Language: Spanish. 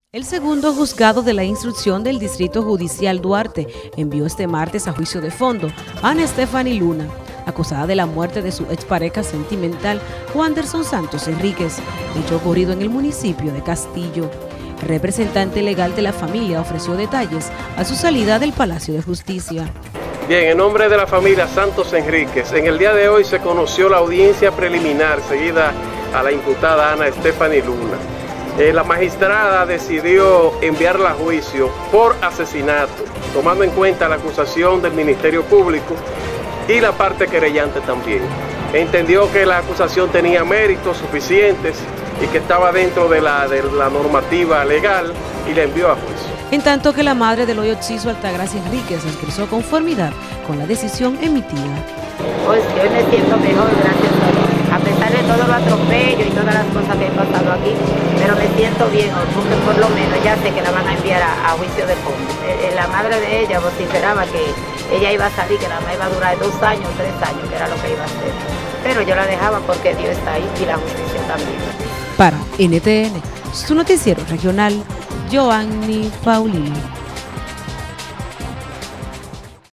El segundo juzgado de la instrucción del Distrito Judicial Duarte envió este martes a juicio de fondo a Ana Stephanie Luna, acusada de la muerte de su expareja sentimental Wanderson Santos Enríquez, hecho ocurrido en el municipio de Castillo. El representante legal de la familia ofreció detalles a su salida del Palacio de Justicia. Bien, en nombre de la familia Santos Enríquez, en el día de hoy se conoció la audiencia preliminar seguida a la imputada Ana Stephanie Luna. La magistrada decidió enviarla a juicio por asesinato, tomando en cuenta la acusación del Ministerio Público y la parte querellante también. Entendió que la acusación tenía méritos suficientes y que estaba dentro de la normativa legal y la envió a juicio. En tanto que la madre del hoy occiso Altagracia Enríquez expresó conformidad con la decisión emitida. Pues yo me siento mejor, gracias a Dios. A pesar de todo lo atropello y todas las cosas que he pasado aquí, pero me siento bien, porque por lo menos ya sé que la van a enviar a juicio de fondo. La madre de ella vociferaba que ella iba a salir, que la madre iba a durar 2 años, 3 años, que era lo que iba a hacer. Pero yo la dejaba porque Dios está ahí y la justicia también. Para NTN, su noticiero regional, Joanny Paulino.